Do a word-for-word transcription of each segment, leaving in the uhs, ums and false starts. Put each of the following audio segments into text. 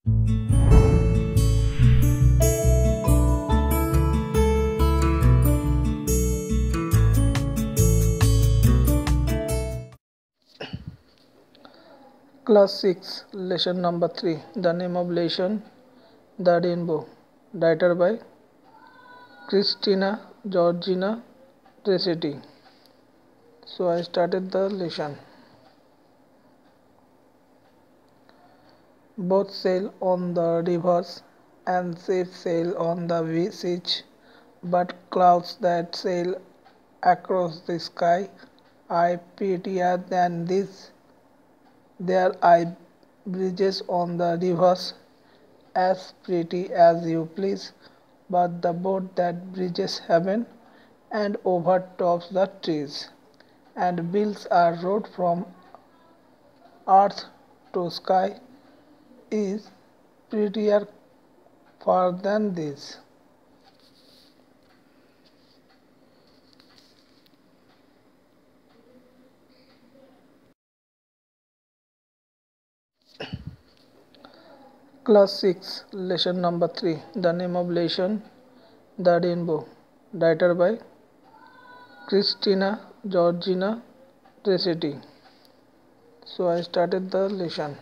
Class six, lesson number three. The name of lesson, The Rainbow. Writer by Christina Georgina Rossetti. So I started the lesson. Both sail on the rivers and ships sail on the seas, but clouds that sail across the sky are prettier than these. There are bridges on the rivers as pretty as you please, but the boat that bridges heaven and overtops the trees, and builds a road from earth to sky is prettier far than this. Class six, lesson number three. The name of lesson, The Rainbow. Writer by Christina Georgina Rossetti. So I started the lesson.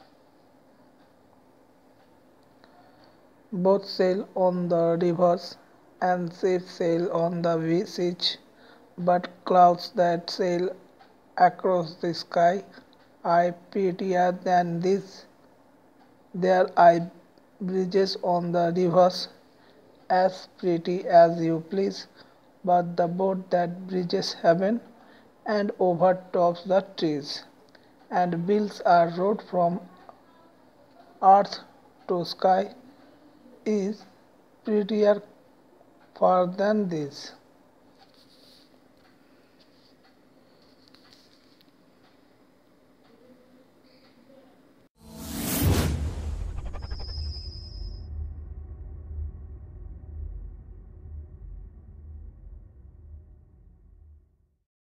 Both sail on the rivers and ships sail on the seas, but clouds that sail across the sky are prettier than these. There are bridges on the rivers as pretty as you please, but the boat that bridges heaven and overtops the trees, and builds a road from earth to sky is prettier far than this.